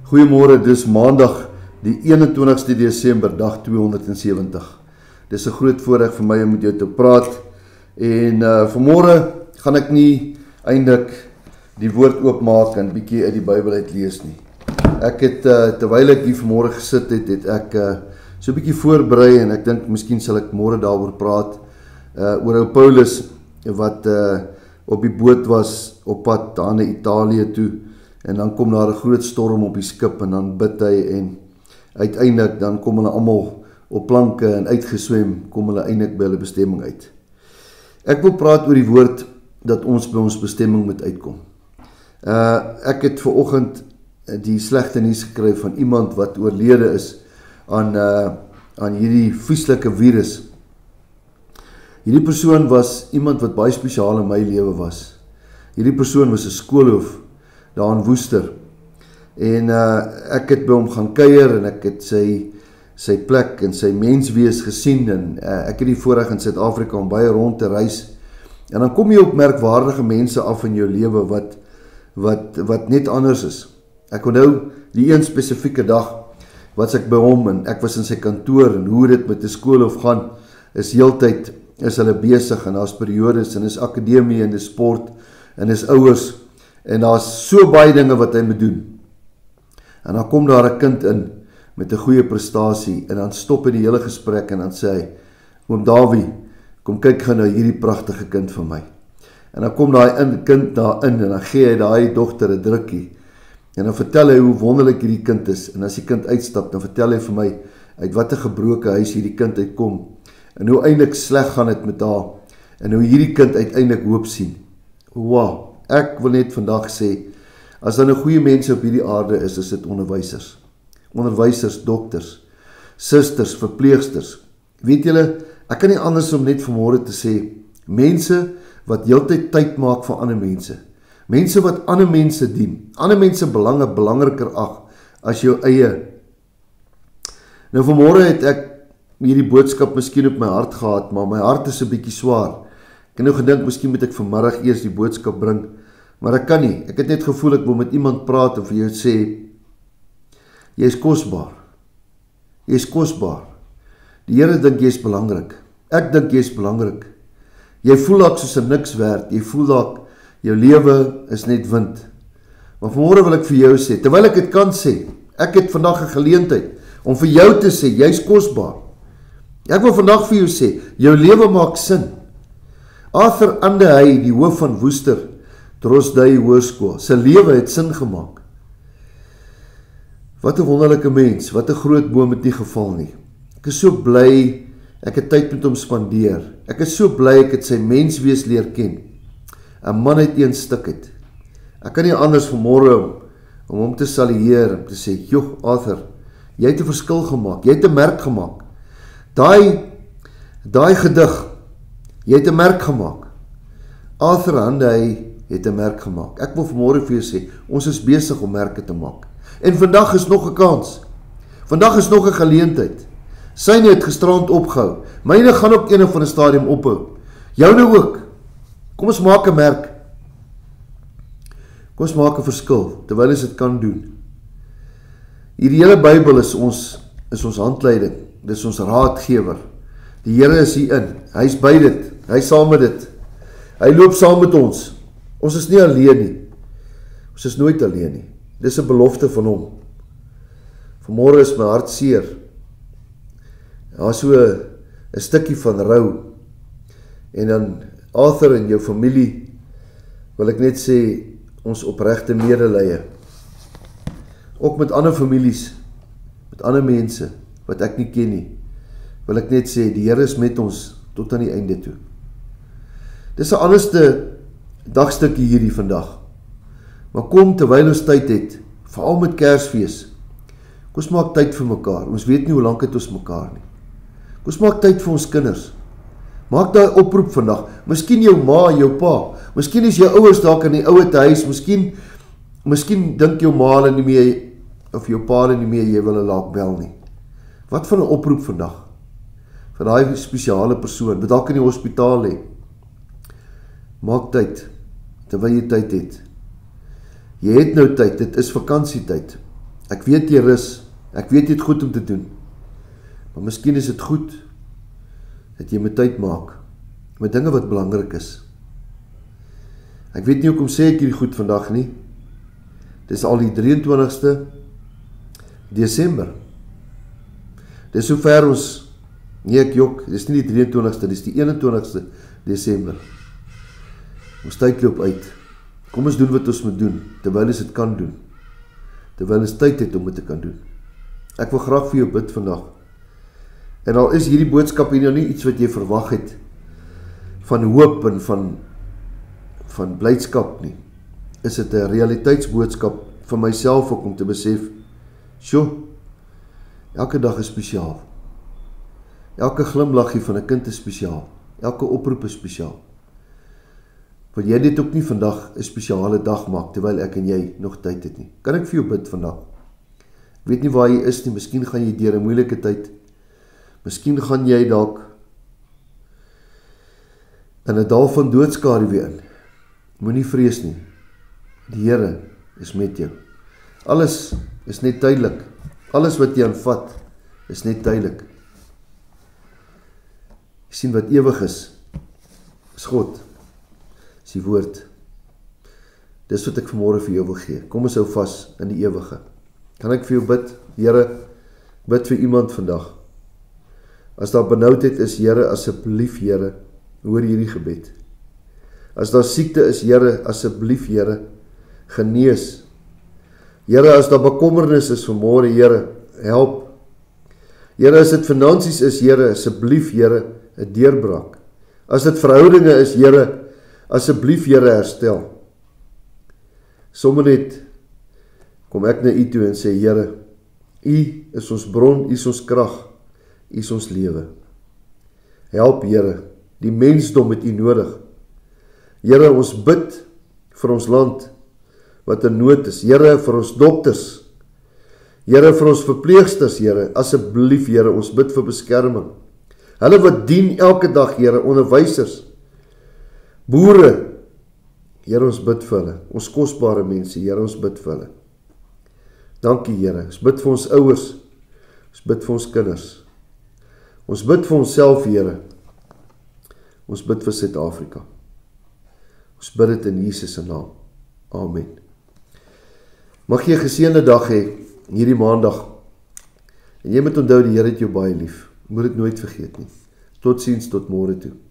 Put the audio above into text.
Goeiemôre, dis Maandag die 21ste Desember, dag 270. Dis 'n groot voorreg vir my om met jou te praat. En vanmôre gaan ek nie eintlik die woord oopmaak en bietjie uit die Bybel uit lees nie. Ek het terwyl ek hier vanmôre gesit het, het ek so 'n bietjie voorberei en ek dink miskien sal ek môre daaroor praat oor ou Paulus wat op die boot was op pad daar na Italië toe. En dan kom daar 'n groot storm op die skip en dan bid hy en uiteindelik dan kom hulle almal op planke en uitgeswem, kom hulle eindelik by hulle bestemming uit. Ek wil praat oor die woord dat ons by ons bestemming moet uitkom. Ek het vanoggend die slegte nuus gekry van iemand wat oorlede is aan hierdie vieslike virus. Hierdie persoon was iemand wat baie spesiaal in my lewe was. Hierdie persoon was 'n skoolhoof daar in Woester. En ek het by hom gaan kuier en ek het sy plek en sy menswees gesien en ek het die voorreg in Suid-Afrika om baie rond te reis. En dan kom jy op merkwaardige mense af in jou lewe wat net anders is. Ek onthou die een spesifieke dag wat ek by hom en ek was in sy kantoor en hoe dit met die skoolhoof gaan is heeltyd is hulle besig en daar's periodes en is akademie en dis sport en dis ouers. En daar's so baie dinge wat hy moet doen. En dan kom daar 'n kind in met 'n goeie prestasie en dan stop hy die hele gesprek en dan sê hy, oom Dawie, kom kyk gou na hierdie pragtige kind van my. En dan kom daai kind daarin en dan gee hy daai dogter 'n drukkie. En dan vertel hy hoe wonderlik hierdie kind is. En as die kind uitstap, dan vertel hy vir my uit watter gebroke huis hierdie kind uitkom. En hoe eintlik sleg gaan dit met haar. En hoe hierdie kind uiteindelik hoop sien. Wow. Ek wil net vandag sê, as daar nou goeie mense op hierdie aarde is dit onderwysers. Onderwysers, dokters, susters, verpleegsters. Weet julle, ek kan nie anders om net vanmôre te sê, mense wat heeltyd tyd maak vir ander mense. Mense wat ander mense dien. Ander mense belange belangriker ag as jou eie. Nou vanmôre het ek hierdie boodskap miskien op my hart gehad, maar my hart is 'n bietjie swaar. Ek het nou gedink, miskien moet ek vanmiddag eers die boodskap bring, maar ek kan nie. Ek het net gevoel ek wil met iemand praat en vir jou sê, jy is kosbaar. Jy is kosbaar. Die Here dink jy is belangrik. Ek dink jy is belangrik. Jy voel dalk soos 'n niks werd. Jy voel dalk jou lewe is net wind. Maar vanmôre wil ek vir jou sê, terwyl ek dit kan sê, ek het vandag 'n geleentheid om vir jou te sê, jy is kosbaar. Ek wil vandag vir jou sê, jou lewe maak sin. Arthur Andehey, die hoof van Woester Drosdey Hoërskool, sy lewe het sin gemaak. Wat 'n wonderlike mens, wat 'n groot boom het nie geval nie. Ek is so bly, ek het tyd met hom spandeer. Ek is so bly ek het sy menswees leer ken. 'n Man uit een stuk het. Ek kan nie anders vanmôre om hom te salueer en te sê, joh Arthur, jy het 'n verskil gemaak, jy het 'n merk gemaak. Daai gedig, jy het 'n merk gemaak. Arthur Andehey het 'n merk gemaak. Ek wil vanmôre vir jou sê, ons is besig om merke te maak. En vandag is nog 'n kans. Vandag is nog 'n geleentheid. Syne het gisterand opgehou. Myne gaan op een of ander stadium ophou. Joune ook. Kom ons maak 'n merk. Kom ons maak 'n verskil, terwyl ons dit kan doen. Hierdie hele Bybel is ons handleiding. Dit is ons raadgewer. Die Here is hier in. Hy is by dit. Hy is saam met dit. Hy loop saam met ons. Ons is nie alleen nie. Ons is nooit alleen nie. Dis 'n belofte van hom. Vanmôre is my hart seer. Daar so 'n stukkie van rou. En dan Arthur en jou familie wil ek net sê ons opregte medelee. Ook met ander families, met ander mense wat ek nie ken nie, wil ek net sê, die Here is met ons tot aan die einde toe. Dis 'n anderste dagstukkie hierdie vandag. Maar kom terwyl ons tyd het, veral met Kersfees, kom ons maak tyd vir mekaar. Ons weet nie hoe lank het ons mekaar nie. Kom ons maak tyd vir ons kinders. Maak daai oproep vandag. Miskien jou ma, jou pa. Miskien is jou ouers dalk in die ouete huis. Miskien dink jou ma hulle nie meer of jou pa hulle nie meer jy wil hulle laat bel nie. Wat van 'n oproep vandag? Vir daai spesiale persoon wat dalk in die hospitaal lê. Maak tyd terwyl jy tyd het. Jy het nou tyd, dit is vakansietyd. Ek weet jy rus, ek weet jy het goed om te doen, maar miskien is dit goed, dat jy met tyd maak, met dinge wat belangrik is. Ek weet nie hoekom sê ek hierdie goed vandag nie, dis al die 23ste Desember, dis so ver ons, nee ek jok, dis nie die 23ste, dis die 21ste Desember, ons tyd loop uit, kom ons doen wat ons moet doen, terwyl ons dit kan doen, terwyl ons tyd het om dit te kan doen. Ek wil graag vir jou bid vandag, en al is hierdie boodskap hier nou nie iets wat jy verwag het, van hoop en van blydskap nie, is dit 'n realiteitsboodskap vir myself ook om te besef, elke dag is spesiaal, elke glimlaggie van 'n kind is spesiaal, elke oproep is spesiaal. Wil jy dit ook nie vandag 'n spesiale dag maak, terwyl ek en jy nog tyd het nie? Kan ek vir jou bid vandag? Ek weet nie waar jy is nie, miskien gaan jy deur 'n moeilike tyd, miskien gaan jy dalk in 'n dal van doodskaduwee in. Moenie vrees nie, die Here is met jou. Alles is net tydelik, alles wat jy aanvat, is net tydelik. Jy sien wat ewig is God, is die woord. Dis wat ek vanmôre vir jou wil gee. Kom ons hou vas in die ewige. Kan ek vir jou bid? Here, bid vir iemand vandag. As daar benoudheid is, Here, asseblief, Here, hoor hierdie gebed. As daar siekte is, Here, asseblief, Here, genees. Here, as daar bekommernis is vanmôre, Here, help. Here, as dit finansies is, Here, asseblief, Here, 'n deurbraak. As dit verhoudinge is, Here, asseblief, Here, herstel. Sommige net kom ek na U toe en sê, Here, U is ons bron, U is ons krag, U is ons lewe. Help, Here, die mensdom het U nodig. Here, ons bid vir ons land wat in nood is. Here, vir ons dokters. Here, vir ons verpleegsters, Here, asseblief, Here, ons bid vir beskerming. Hulle wat dien elke dag, Here, onderwysers, boere, Here, ons bid vir hulle, ons kosbare mense, Here, ons bid vir hulle. Dankie, Here, ons bid vir ons ouers, ons bid vir ons kinders, ons bid vir onsself, Here, ons bid vir Suid-Afrika. Ons bid dit in Jesus se naam. Amen. Mag jy 'n geseënde dag hê, hierdie maandag, en jy moet onthou, die Here het jou baie lief, moet dit nooit vergeet nie. Totsiens, tot môre toe.